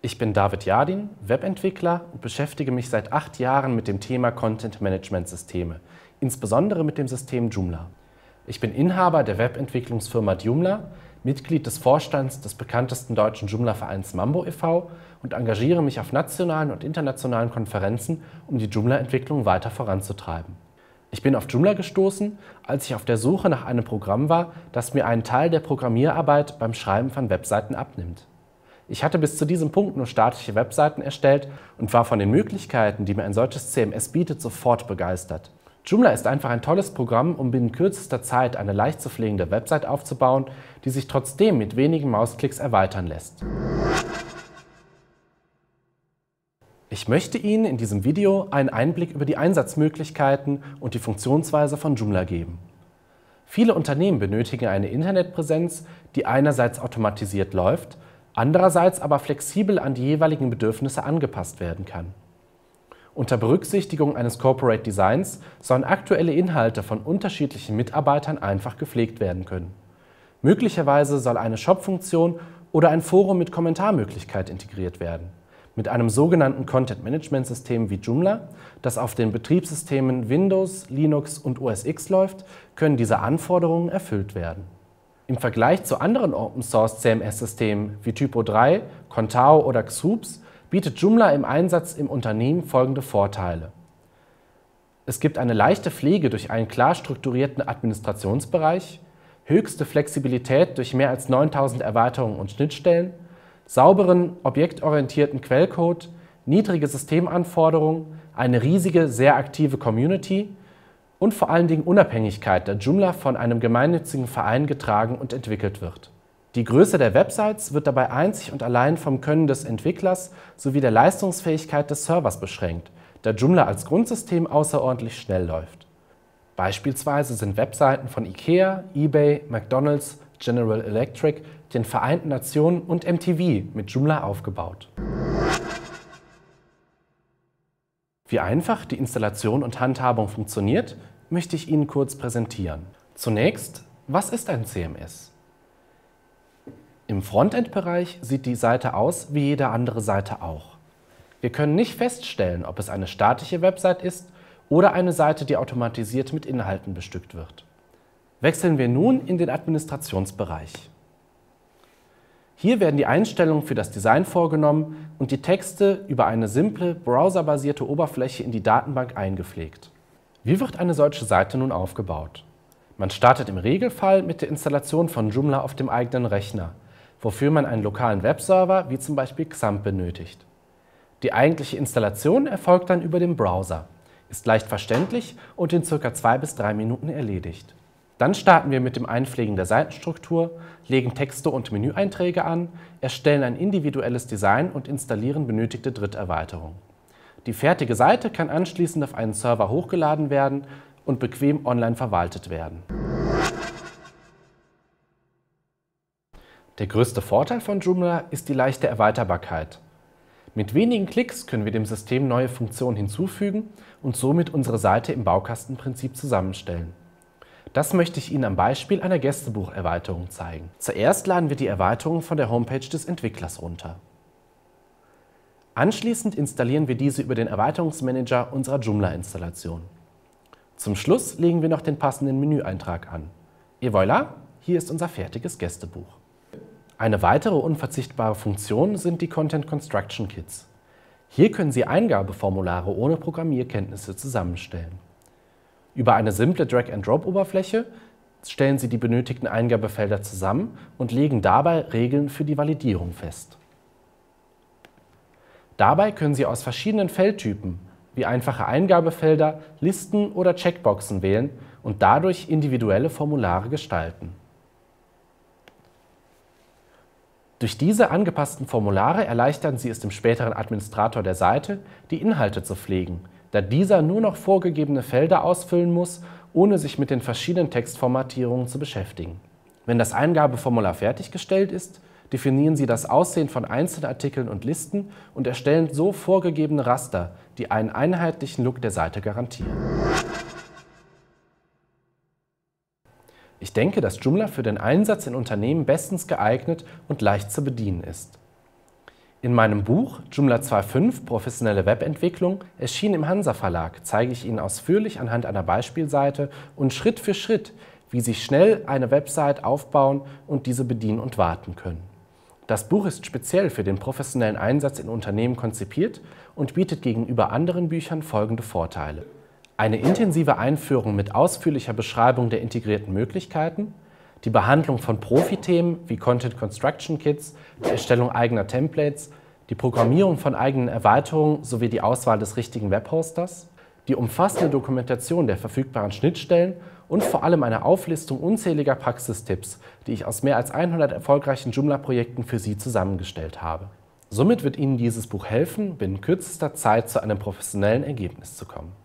Ich bin David Jardin, Webentwickler und beschäftige mich seit 8 Jahren mit dem Thema Content-Management-Systeme, insbesondere mit dem System Joomla. Ich bin Inhaber der Webentwicklungsfirma Joomla, Mitglied des Vorstands des bekanntesten deutschen Joomla-Vereins Mambo e.V. und engagiere mich auf nationalen und internationalen Konferenzen, um die Joomla-Entwicklung weiter voranzutreiben. Ich bin auf Joomla gestoßen, als ich auf der Suche nach einem Programm war, das mir einen Teil der Programmierarbeit beim Schreiben von Webseiten abnimmt. Ich hatte bis zu diesem Punkt nur statische Webseiten erstellt und war von den Möglichkeiten, die mir ein solches CMS bietet, sofort begeistert. Joomla ist einfach ein tolles Programm, um binnen kürzester Zeit eine leicht zu pflegende Website aufzubauen, die sich trotzdem mit wenigen Mausklicks erweitern lässt. Ich möchte Ihnen in diesem Video einen Einblick über die Einsatzmöglichkeiten und die Funktionsweise von Joomla geben. Viele Unternehmen benötigen eine Internetpräsenz, die einerseits automatisiert läuft, andererseits aber flexibel an die jeweiligen Bedürfnisse angepasst werden kann. Unter Berücksichtigung eines Corporate Designs sollen aktuelle Inhalte von unterschiedlichen Mitarbeitern einfach gepflegt werden können. Möglicherweise soll eine Shop-Funktion oder ein Forum mit Kommentarmöglichkeit integriert werden. Mit einem sogenannten Content-Management-System wie Joomla, das auf den Betriebssystemen Windows, Linux und OS X läuft, können diese Anforderungen erfüllt werden. Im Vergleich zu anderen Open-Source-CMS-Systemen wie Typo3, Contao oder Xoops bietet Joomla im Einsatz im Unternehmen folgende Vorteile. Es gibt eine leichte Pflege durch einen klar strukturierten Administrationsbereich, höchste Flexibilität durch mehr als 9000 Erweiterungen und Schnittstellen, sauberen, objektorientierten Quellcode, niedrige Systemanforderungen, eine riesige, sehr aktive Community und vor allen Dingen Unabhängigkeit, da Joomla von einem gemeinnützigen Verein getragen und entwickelt wird. Die Größe der Websites wird dabei einzig und allein vom Können des Entwicklers sowie der Leistungsfähigkeit des Servers beschränkt, da Joomla als Grundsystem außerordentlich schnell läuft. Beispielsweise sind Webseiten von IKEA, eBay, McDonald's, General Electric, den Vereinten Nationen und MTV mit Joomla aufgebaut. Wie einfach die Installation und Handhabung funktioniert, möchte ich Ihnen kurz präsentieren. Zunächst, was ist ein CMS? Im Frontend-Bereich sieht die Seite aus wie jede andere Seite auch. Wir können nicht feststellen, ob es eine statische Website ist oder eine Seite, die automatisiert mit Inhalten bestückt wird. Wechseln wir nun in den Administrationsbereich. Hier werden die Einstellungen für das Design vorgenommen und die Texte über eine simple, browserbasierte Oberfläche in die Datenbank eingepflegt. Wie wird eine solche Seite nun aufgebaut? Man startet im Regelfall mit der Installation von Joomla auf dem eigenen Rechner, wofür man einen lokalen Webserver wie zum Beispiel XAMPP benötigt. Die eigentliche Installation erfolgt dann über den Browser, ist leicht verständlich und in ca. 2 bis 3 Minuten erledigt. Dann starten wir mit dem Einpflegen der Seitenstruktur, legen Texte und Menüeinträge an, erstellen ein individuelles Design und installieren benötigte Dritterweiterungen. Die fertige Seite kann anschließend auf einen Server hochgeladen werden und bequem online verwaltet werden. Der größte Vorteil von Joomla ist die leichte Erweiterbarkeit. Mit wenigen Klicks können wir dem System neue Funktionen hinzufügen und somit unsere Seite im Baukastenprinzip zusammenstellen. Das möchte ich Ihnen am Beispiel einer Gästebucherweiterung zeigen. Zuerst laden wir die Erweiterung von der Homepage des Entwicklers runter. Anschließend installieren wir diese über den Erweiterungsmanager unserer Joomla-Installation. Zum Schluss legen wir noch den passenden Menüeintrag an. Et voilà, hier ist unser fertiges Gästebuch. Eine weitere unverzichtbare Funktion sind die Content Construction Kits. Hier können Sie Eingabeformulare ohne Programmierkenntnisse zusammenstellen. Über eine simple Drag-and-Drop-Oberfläche stellen Sie die benötigten Eingabefelder zusammen und legen dabei Regeln für die Validierung fest. Dabei können Sie aus verschiedenen Feldtypen wie einfache Eingabefelder, Listen oder Checkboxen wählen und dadurch individuelle Formulare gestalten. Durch diese angepassten Formulare erleichtern Sie es dem späteren Administrator der Seite, die Inhalte zu pflegen, da dieser nur noch vorgegebene Felder ausfüllen muss, ohne sich mit den verschiedenen Textformatierungen zu beschäftigen. Wenn das Eingabeformular fertiggestellt ist, definieren Sie das Aussehen von einzelnen Artikeln und Listen und erstellen so vorgegebene Raster, die einen einheitlichen Look der Seite garantieren. Ich denke, dass Joomla für den Einsatz in Unternehmen bestens geeignet und leicht zu bedienen ist. In meinem Buch Joomla 2.5 – Professionelle Webentwicklung, erschienen im Hansa Verlag, zeige ich Ihnen ausführlich anhand einer Beispielseite und Schritt für Schritt, wie Sie schnell eine Website aufbauen und diese bedienen und warten können. Das Buch ist speziell für den professionellen Einsatz in Unternehmen konzipiert und bietet gegenüber anderen Büchern folgende Vorteile: Eine intensive Einführung mit ausführlicher Beschreibung der integrierten Möglichkeiten, die Behandlung von Profi-Themen wie Content Construction Kits, die Erstellung eigener Templates, die Programmierung von eigenen Erweiterungen sowie die Auswahl des richtigen Webhosters, die umfassende Dokumentation der verfügbaren Schnittstellen und vor allem eine Auflistung unzähliger Praxistipps, die ich aus mehr als 100 erfolgreichen Joomla-Projekten für Sie zusammengestellt habe. Somit wird Ihnen dieses Buch helfen, binnen kürzester Zeit zu einem professionellen Ergebnis zu kommen.